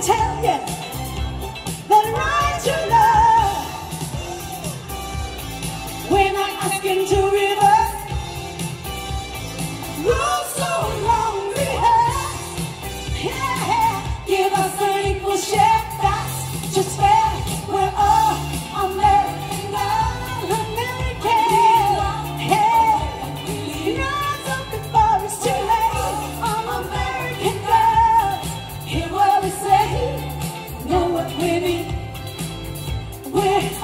tell you the right to love. We're not asking to reverse rules so long rehearsed. Yeah, give us an equal share. That's just fair. We're all American, American. Hey, not something for us too late. I'm American girls. Hear what we say, know what we mean. We're